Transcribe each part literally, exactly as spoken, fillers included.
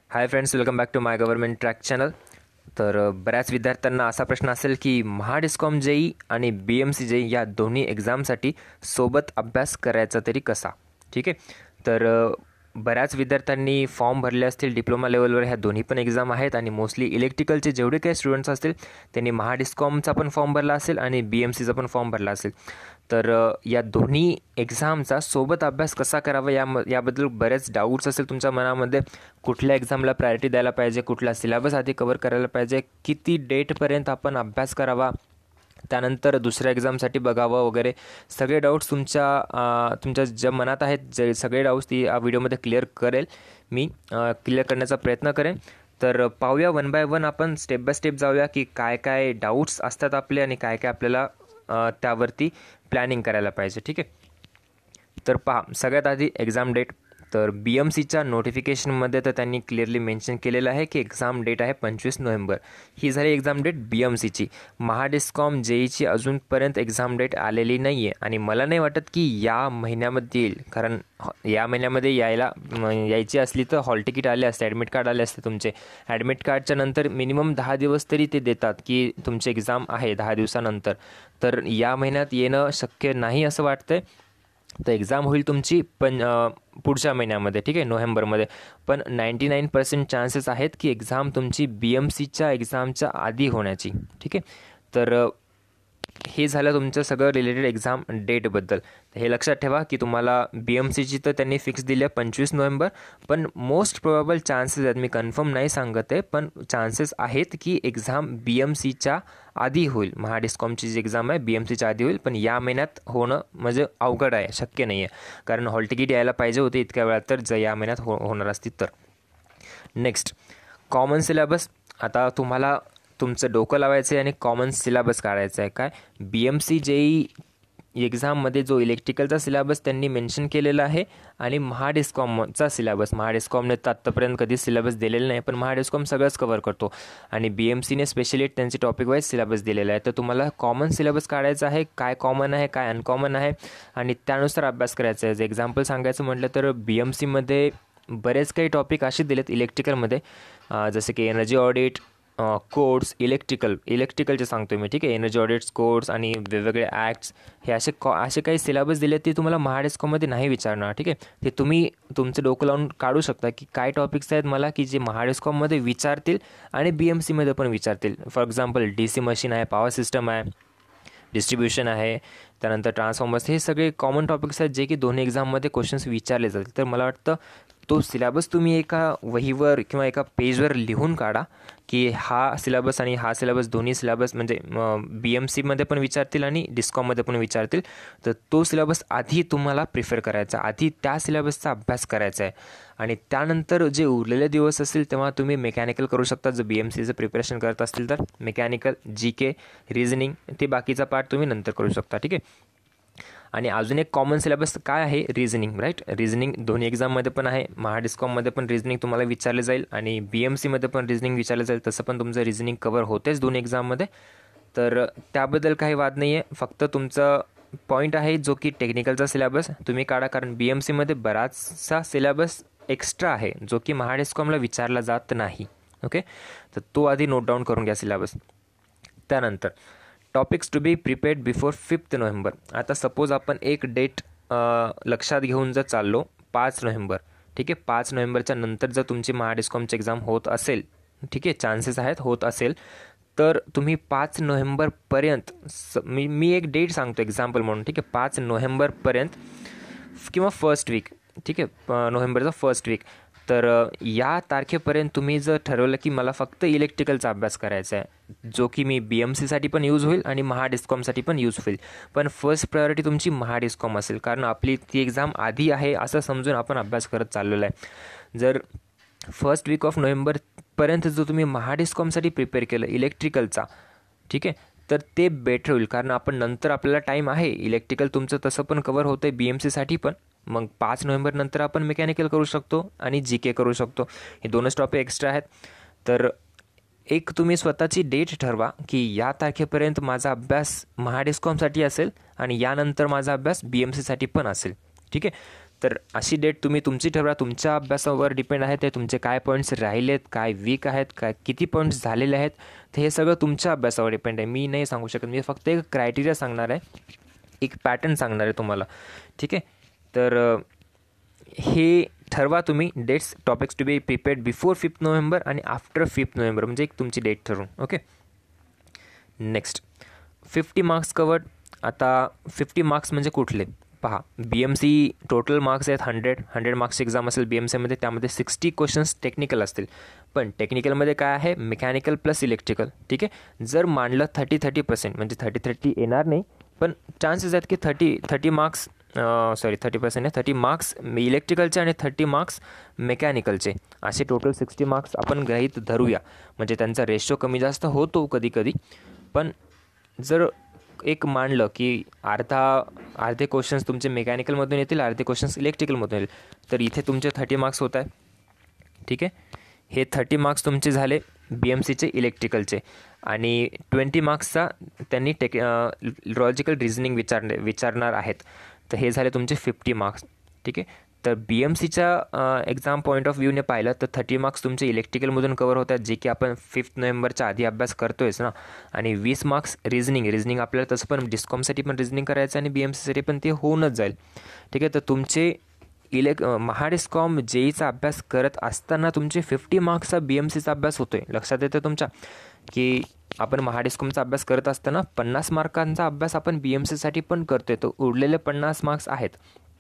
High friends, welcome back to my government track channel. तर बऱ्याच विद्यार्थ्यांना असा प्रश्न असेल की महाडिस्कॉम जेई आणि बी एम सी जेई या दोन्ही एक्झामसाठी सोबत अभ्यास करायचा तरी कसा. ठीक आहे, तर बऱ्याच विद्यार्थ्यांनी फॉर्म भरले असतील डिप्लोमा लेवलवर. ह्या दोन्ही पण एक्झाम आहेत आणि मोस्टली इलेक्ट्रिकलचे जेवढे काही स्टुडंट्स असतील त्यांनी महाडिस्कॉमचा पण फॉर्म भरला असेल आणि बी एम सीचा पण फॉर्म भरला असेल. तर या दोन्ही एक्झामचा सोबत अभ्यास कसा करावा या याबद्दल बरेच डाऊट्स असेल तुमच्या मनामध्ये. कुठल्या एक्झामला प्रायोरिटी द्यायला पाहिजे, कुठला सिलेबस आधी कवर करायला पाहिजे, किती डेटपर्यंत आपण अभ्यास करावा, त्यानंतर दुसऱ्या एक्झामसाठी बघावं वगैरे सगळे डाऊट्स तुमच्या तुमच्या ज्या मनात आहेत जे सगळे डाऊट्स ती या व्हिडिओमध्ये क्लिअर करेल मी क्लिअर करण्याचा प्रयत्न करेन. तर पाहूया वन बाय वन, आपण स्टेप बाय स्टेप जाऊया की काय काय डाऊट्स असतात आपले आणि काय काय आपल्याला त्यावरती प्लॅनिंग करायला पाहिजे. ठीक आहे, तर पहा सगळ्यात आधी एक्झाम डेट. तर बी एम सीच्या नोटिफिकेशनमध्ये तर त्यांनी क्लिअरली मेन्शन केलेलं आहे की एक्झाम डेट आहे पंचवीस नोव्हेंबर. ही झाली एक्झाम डेट बी एम सीची. महाडिस्कॉम जेईची अजूनपर्यंत एक्झाम डेट आलेली नाही आहे आणि मला नाही वाटत की या महिन्यामध्ये येईल, कारण या महिन्यामध्ये यायला यायची असली तर हॉल तिकीट आले असते, ॲडमिट कार्ड आले असते तुमचे. ॲडमिट कार्डच्या नंतर मिनिमम दहा दिवस तरी ते देतात की तुमची एक्झाम आहे दहा दिवसानंतर. तर या महिन्यात येणं शक्य नाही असं वाटतंय. तर एक्झाम होईल तुमची पण पुढच्या महिन्यामध्ये, ठीक आहे, नोव्हेंबरमध्ये. पण नाईंटी नाईन पर्सेंट चान्सेस आहेत की एक्झाम तुमची बी एम सीच्या एक्झामच्या आधी होण्याची. ठीक आहे, तर हे झालं तुमचं सगळं रिलेटेड एक्झाम डेटबद्दल. हे लक्षात ठेवा की तुम्हाला बी एम सीची तर त्यांनी फिक्स दिली आहे पंचवीस नोव्हेंबर, पण मोस्ट प्रोबेबल चान्सेस आहेत, मी कन्फर्म नाही सांगत आहे, पण चान्सेस आहेत की एक्झाम बी एम सीच्या आधी होईल. महाडिस्कॉमची जी एक्झाम आहे बी एम सीच्या आधी होईल, पण या महिन्यात होणं म्हणजे अवघड आहे, शक्य नाही आहे, कारण हॉल तिकीट यायला पाहिजे होते इतक्या वेळात तर जर या महिन्यात हो होणार असतील तर. Next, common syllabus. आता तुम्हाला तुमचं डोकं लावायचं आहे आणि कॉमन सिलेबस काढायचं आहे. काय बी एम सी जेई एक्झाममध्ये जो इलेक्ट्रिकलचा सिलेबस त्यांनी मेन्शन केलेला आहे आणि महाडिस्कॉमचा सिलेबस, महाडिस्कॉमने तर आत्तापर्यंत कधीच सिलेबस दिलेला नाही, पण महाडिस्कॉम सगळंच कवर करतो आणि बी एम सीने स्पेशली त्यांचे टॉपिक वाईज सिलेबस दिलेला आहे. तर तुम्हाला कॉमन सिलेबस काढायचा आहे, काय कॉमन आहे काय अनकॉमन आहे आणि त्यानुसार अभ्यास करायचा आहे. जर एक्झाम्पल सांगायचं म्हटलं तर बी एम सीमध्ये बरेच काही टॉपिक असे दिलेत इलेक्ट्रिकलमध्ये, जसे की एनर्जी ऑडिट, कोड्स, इलेक्ट्रिकल इलेक्ट्रिकलचे सांगतो मी, ठीक आहे, एनर्जी ऑडिट्स, कोड्स आणि वेगवेगळे ॲक्ट्स, हे असे कॉ असे काही सिलेबस दिले ते तुम्हाला महाडिस्कॉममध्ये नाही विचारणार. ठीक आहे, ते तुम्ही तुमचं डोकं लावून काढू शकता की काय टॉपिक्स आहेत मला की जे महाडिस्कॉममध्ये विचारतील आणि बी एम सीमध्ये पण विचारतील. For example D C machine आहे, पॉवर सिस्टम आहे, डिस्ट्रीब्युशन आहे, त्यानंतर ट्रान्सफॉर्मर्स, हे सगळे कॉमन टॉपिक्स आहेत जे की दोन्ही एक्झाममध्ये क्वेश्चन्स विचारले जातील. तर मला वाटतं तो सिलेबस तुम्ही एका वहीवर किंवा एका पेजवर लिहून काढा की हा सिलेबस आणि हा सिलेबस दोन्ही सिलेबस म्हणजे बी एम सीमध्ये पण विचारतील आणि डिस्कॉममध्ये पण विचारतील. तर तो सिलेबस आधी तुम्हाला प्रिफर करायचा, आधी त्या सिलेबसचा अभ्यास करायचा आहे आणि त्यानंतर जे उरलेले दिवस असतील तेव्हा तुम्ही मेकॅनिकल करू शकता. जर बी एम सीचं प्रिपरेशन करत असतील तर मेकॅनिकल, जी के, रिझनिंग, ते बाकीचा पार्ट तुम्ही नंतर करू शकता. ठीक आहे, आणि अजून एक कॉमन सिलेबस काय आहे, रिझनिंग. राईट, रिझनिंग दोन्ही एक्झाममध्ये पण आहे. महाडिस्कॉममध्ये पण रिझनिंग तुम्हाला विचारलं जाईल आणि बी एम सीमध्ये पण रिझनिंग विचारलं जाईल. तसं पण तुमचं रिझनिंग कवर होतेच दोन्ही एक्झाममध्ये, तर त्याबद्दल काही वाद नाही आहे. फक्त तुमचं पॉईंट आहे जो की टेक्निकलचा सिलेबस तुम्ही काढा, कारण बी एम सीमध्ये बराचसा सिलेबस एक्स्ट्रा आहे जो की महाडिस्कॉमला विचारला जात नाही. ओके, तर तो आधी नोट डाऊन करून घ्या सिलेबस. त्यानंतर topics to be prepared before fifth November. आता सपोज आपण एक डेट लक्षात घेऊन जर चाललो पाच नोव्हेंबर, ठीक आहे, पाच नोव्हेंबरच्या नंतर जर तुमची महाडिस्कॉमची एक्झाम होत असेल, ठीक आहे, चान्सेस आहेत होत असेल, तर तुम्ही पाच नोव्हेंबरपर्यंत स मी मी एक डेट सांगतो एक्झाम्पल म्हणून, ठीक आहे, पाच नोव्हेंबरपर्यंत किंवा फर्स्ट वीक, ठीक आहे, नोव्हेंबरचा फर्स्ट वीक, तर या तारखेपर्यंत तुम्ही जर ठरवलं की मला फक्त इलेक्ट्रिकलचा अभ्यास करायचा आहे, जो की मी बी एम सीसाठी पण यूज होईल आणि महाडिस्कॉमसाठी पण यूज होईल, पण फर्स्ट प्रायोरिटी तुमची महाडिस्कॉम असेल, कारण आपली ती एक्झाम आधी आहे असं समजून आपण अभ्यास करत चाललेला आहे. जर फर्स्ट वीक ऑफ नोव्हेंबरपर्यंत जर तुम्ही महाडिस्कॉमसाठी प्रिपेअर केलं इलेक्ट्रिकलचा, ठीक आहे, तर ते बेटर होईल, कारण आपण नंतर आपल्याला टाईम आहे. इलेक्ट्रिकल तुमचं तसं पण कवर होतं आहे बी एम सीसाठी पण, मग पाच नोव्हेंबर नंतर आपण मेकॅनिकल करू शकतो आणि जी के करू शकतो. हे दोनच टॉपिक एक्स्ट्रा आहेत. तर एक तुम्ही स्वतःची डेट ठरवा की या तारखेपर्यंत माझा अभ्यास महाडिस्कॉमसाठी असेल आणि यानंतर माझा अभ्यास बी एम सीसाठी पण असेल. ठीक आहे, तर अशी डेट तुम्ही तुमची ठरवा, तुमच्या अभ्यासावर डिपेंड आहे. ते तुमचे काय पॉईंट्स राहिलेत, काय वीक आहेत, काय किती पॉईंट्स झालेले आहेत, तर हे सगळं तुमच्या अभ्यासावर डिपेंड आहे. मी नाही सांगू शकत, मी फक्त एक क्रायटेरिया सांगणार आहे, एक पॅटर्न सांगणार आहे तुम्हाला. ठीक आहे, तर हे ठरवा तुम्ही dates, topics to be prepared before fifth November आणि आफ्टर फिफ्थ नोव्हेंबर, म्हणजे एक तुमची डेट ठरवून. Okay, next fifty marks covered. आता फिफ्टी मार्क्स म्हणजे कुठले पहा, B M C total marks आहेत हंड्रेड हंड्रेड मार्क्सची एक्झाम असेल बी एम सीमध्ये. त्यामध्ये सिक्स्टी क्वेश्चन्स टेक्निकल असतील, पण टेक्निकलमध्ये काय आहे, मेकॅनिकल प्लस इलेक्ट्रिकल. ठीक आहे, जर मांडलं थर्टी थर्टी पर्सेंट म्हणजे थर्टी थर्टी येणार नाही, पण चान्सेस आहेत की thirty thirty marks sorry thirty percent आहे, थर्टी मार्क्स इलेक्ट्रिकलचे आणि थर्टी मार्क्स मेकॅनिकलचे, असे टोटल सिक्स्टी मार्क्स आपण गृहीत धरूया. म्हणजे त्यांचा रेशो कमी जास्त होतो कधी कधी, पण जर एक मानलं की अर्धा अर्धे क्वेश्चन्स तुमचे मेकॅनिकलमधून येतील, अर्धे क्वेश्चन्स इलेक्ट्रिकलमधून येतील, तर इथे तुमचे थर्टी मार्क्स होत आहे. ठीक आहे, हे थर्टी मार्क्स तुमचे झाले बी एम सीचे इलेक्ट्रिकलचे, आणि ट्वेंटी मार्क्सचा त्यांनी टेक लॉजिकल रिझनिंग विचार विचारणार आहेत, तर हे झाले तुमचे फिफ्टी मार्क्स. ठीक आहे, तर बी एम सीच्या एक्झाम पॉईंट ऑफ व्ह्यूने पाहिलं तर थर्टी मार्क्स तुमचे इलेक्ट्रिकलमधून कवर होतात, जे की आपण फिफ्थ नोव्हेंबरच्या आधी अभ्यास करतो आहेच ना, आणि वीस मार्क्स रिझनिंग रिझनिंग आपल्याला तसं पण डिस्कॉमसाठी पण रिझनिंग करायचं आणि बी एम सीसाठी पण ते होऊनच जाईल. ठीक आहे, तर तुमचे इलेक् महाडिस्कॉम जेईचा अभ्यास करत असताना तुमचे फिफ्टी मार्क्सचा बी एम सीचा अभ्यास होतो आहे. लक्षात येतं तुमच्या की आपण महाडिस्कॉमचा अभ्यास करत असताना पन्नास मार्कांचा अभ्यास आपण बी एम सीसाठी पण करतो आहे, तो उरलेले पन्नास मार्क्स आहेत.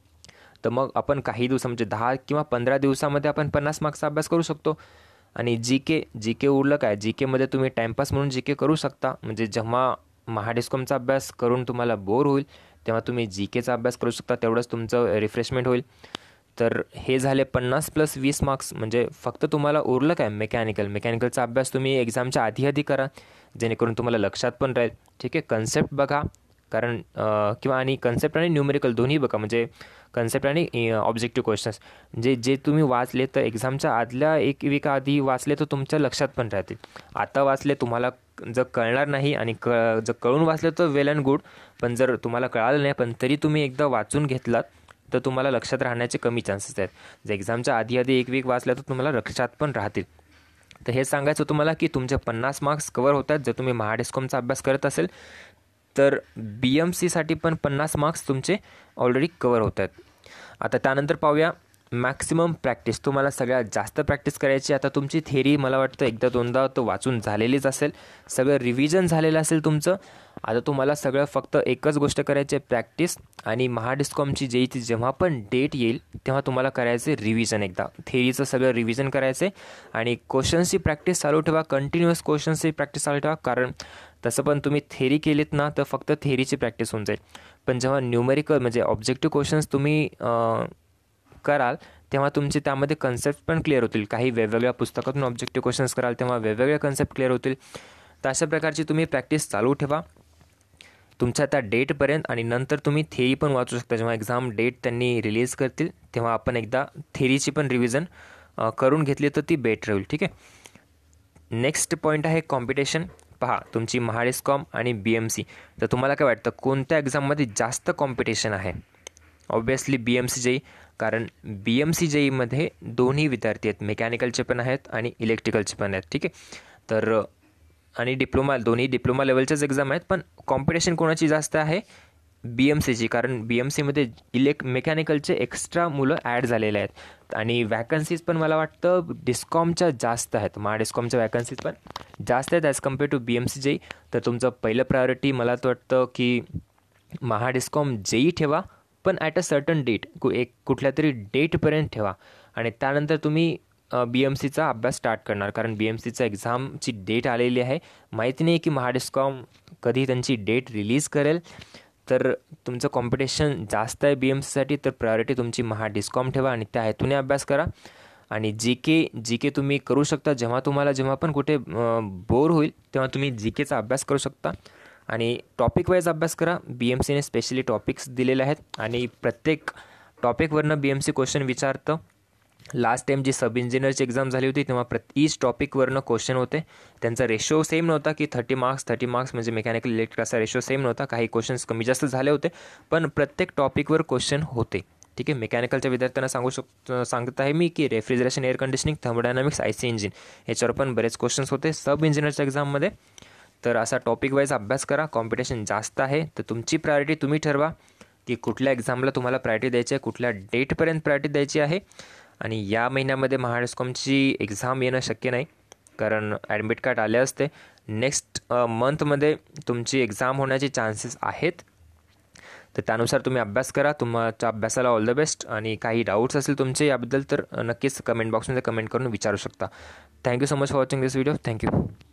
तर मग आपण काही दिवस म्हणजे दहा किंवा पंधरा दिवसामध्ये आपण पन्नास मार्क्सचा अभ्यास करू शकतो. आणि जी के जी के उरलं काय, जी केमध्ये तुम्ही टाईमपास म्हणून जी के करू शकता. म्हणजे जेव्हा महाडिस्कॉमचा अभ्यास करून तुम्हाला बोर होईल तेव्हा तुम्ही जी केचा अभ्यास करू शकता, तेवढंच तुमचं रिफ्रेशमेंट होईल. तर हे झाले पन्नास प्लस वीस मार्क्स, म्हणजे फक्त तुम्हाला उरलं काय, मेकॅनिकल मेकॅनिकलचा अभ्यास तुम्ही एक्झामच्या आधी आधी करा, जेणेकरून तुम्हाला लक्षात पण राहील. ठीक आहे, कन्सेप्ट बघा, कारण किंवा आणि कन्सेप्ट आणि न्यूमेरिकल दोन्ही बघा, म्हणजे कन्सेप्ट आणि ऑब्जेक्टिव्ह क्वेश्चन्स जे जे तुम्ही वाचले तर एक्झामच्या आदल्या एक वीक आधी वाचले तर तुमच्या लक्षात पण राहतील. आता वाचले तुम्हाला जर कळणार नाही, आणि क जर कळून वाचलं तर वेल अँड गुड, पण जर तुम्हाला कळालं नाही पण तरी तुम्ही एकदा वाचून घेतलात तर तुम्हाला लक्षात राहण्याचे कमी चान्सेस आहेत. जर एक्झामच्या आधी आधी एक वीक वाचलं तर तुम्हाला लक्षात पण राहतील. तर हे सांगायचं तुम्हाला की तुमचे पन्नास मार्क्स कवर होतात जर तुम्ही महाडिस्कॉमचा अभ्यास करत असेल, तर बी एम सीसाठी पण पन्नास मार्क्स तुमचे ऑलरेडी कवर होत आहेत. आता त्यानंतर पाहूया मॅक्सिमम प्रॅक्टिस. तुम्हाला सगळ्यात जास्त प्रॅक्टिस करायची. आता तुमची थेरी मला वाटतं एकदा दोनदा तो वाचून झालेलीच असेल, सगळं रिव्हिजन झालेलं असेल तुमचं. आता तुम्हाला सगळं फक्त एकच गोष्ट करायची आहे, प्रॅक्टिस. आणि महाडिस्कॉमची जेईची जेव्हा पण डेट येईल तेव्हा तुम्हाला करायचं आहे रिव्हिजन. एकदा थेरीचं सगळं रिव्हिजन करायचं आहे आणि क्वेश्चन्सची प्रॅक्टिस चालू ठेवा, कंटिन्युअस क्वेश्चन्सची प्रॅक्टिस चालू ठेवा. कारण तसं पण तुम्ही थेरी केलीत ना तर फक्त थेरीची प्रॅक्टिस होऊन जाईल, पण जेव्हा न्यूमेरिकल म्हणजे ऑब्जेक्टिव्ह क्वेश्चन्स तुम्ही कराल तेव्हा तुमचे त्यामध्ये कन्सेप्ट पण क्लिअर होतील. काही वेगवेगळ्या पुस्तकातून ऑब्जेक्टिव्ह क्वेश्चन्स कराल तेव्हा वेगवेगळे कन्सेप्ट क्लिअर होतील. तर अशा प्रकारची तुम्ही प्रॅक्टिस चालू ठेवा तुमच्या त्या डेटपर्यंत, आणि नंतर तुम्ही थेरी पण वाचू शकता. जेव्हा एक्झाम डेट त्यांनी रिलीज करतील तेव्हा आपण एकदा थेरीची पण रिव्हिजन करून घेतली तर ती बेटर होईल. ठीक आहे, नेक्स्ट पॉईंट आहे कॉम्पिटिशन. पहा तुमची महाडिस्कॉम आणि बी एम सी, तर तुम्हाला काय वाटतं कोणत्या एक्झाममध्ये जास्त कॉम्पिटिशन आहे? Obviously B M C JE, कारण बी एम सी जेईमध्ये दोन्ही विद्यार्थी आहेत, मेकॅनिकलचे पण आहेत आणि इलेक्ट्रिकलचे पण आहेत. ठीक आहे, तर आणि डिप्लोमा, दोन्ही डिप्लोमा लेवलच्याच एक्झाम आहेत, पण कॉम्पिटिशन कोणाची जास्त आहे? बी एम सीची, कारण बी एम सीमध्ये इलेक् मेकॅनिकलचे एक्स्ट्रा मुलं ॲड झालेले आहेत आणि वॅकन्सीज पण मला वाटतं डिस्कॉमच्या जास्त आहेत. महाडिस्कॉमच्या वॅकन्सीज पण जास्त आहेत as compare to B M C JE. तर तुमचं पहिलं प्रायोरिटी मला तर वाटतं की महाडिस्कॉम जेई ठेवा, पण ॲट अ सर्टन डेट, एक कुठल्या तरी डेटपर्यंत ठेवा, आणि त्यानंतर तुम्ही बी एम सीचा अभ्यास स्टार्ट करणार. कारण बी एम सीचा एक्झामची डेट आलेली आहे, माहिती नाही की महाडिस्कॉम कधी त्यांची डेट रिलीज करेल. तर तुमचं कॉम्पिटिशन जास्त आहे बी एम सीसाठी, तर प्रायोरिटी तुमची महाडिस्कॉम ठेवा आणि त्या हेतूने अभ्यास करा. आणि जी के जी के तुम्ही करू शकता, जेव्हा तुम्हाला जेव्हा पण कुठे बोर होईल तेव्हा तुम्ही जी केचा अभ्यास करू शकता आणि टॉपिक वाईज अभ्यास करा. बी एम सीने स्पेशली टॉपिक्स दिलेले आहेत आणि प्रत्येक टॉपिकवरनं बी एम सी क्वेश्चन विचारतं. लास्ट टाईम जी सब इंजिनियरची एक्झाम झाली होती तेव्हा प्रति ईच टॉपिकवरनं क्वेश्चन होते. त्यांचा रेशो सेम नव्हता की थर्टी मार्क्स थर्टी मार्क्स म्हणजे मेकॅनिकल इलेक्ट्रिक असा रेशो सेम नव्हता, काही क्वेश्चन्स कमी जास्त झाले होते, पण प्रत्येक टॉपिकवर क्वेश्चन होते. ठीक आहे. मेकॅनिकलच्या विद्यार्थ्यांना सांगू शक सांगत आहे मी की refrigeration, air conditioning, thermodynamics, I C engine याच्यावर पण बरेच क्वेश्चन्स होते सब इंजिनियरच्या एक्झाममध्ये. तर असा टॉपिक वाईज अभ्यास करा. कॉम्पिटिशन जास्त आहे, तर तुमची प्रायोरिटी तुम्ही ठरवा की कुठल्या एक्झामला तुम्हाला प्रायोरिटी द्यायची आहे, कुठल्या डेटपर्यंत प्रायोरिटी द्यायची आहे. आणि या महिन्यामध्ये महाडिस्कॉमची एक्झाम येणं शक्य नाही, कारण ॲडमिट कार्ड आले असते. नेक्स्ट मंथमध्ये तुमची एक्झाम होण्याचे चान्सेस आहेत. तर त्यानुसार तुम्ही अभ्यास करा. तुमच्या अभ्यासाला ऑल द बेस्ट. आणि काही डाऊट्स असेल तुमचे याबद्दल तर नक्कीच कमेंट बॉक्समध्ये कमेंट करून विचारू शकता. Thank you so much for watching this video. Thank you.